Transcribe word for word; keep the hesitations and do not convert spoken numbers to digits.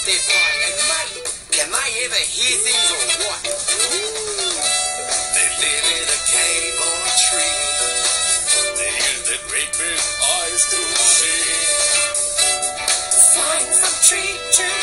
birthday party. And Mike, can I ever hear things or what? They live in a cave or a tree. They use their great big eyes to see. Flying from tree to